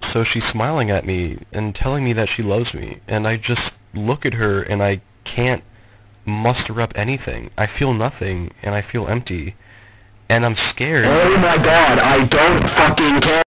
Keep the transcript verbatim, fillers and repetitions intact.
so she's smiling at me and telling me that she loves me, and I just look at her and I can't muster up anything. I feel nothing, and I feel empty, and I'm scared. Oh my god, I don't fucking care.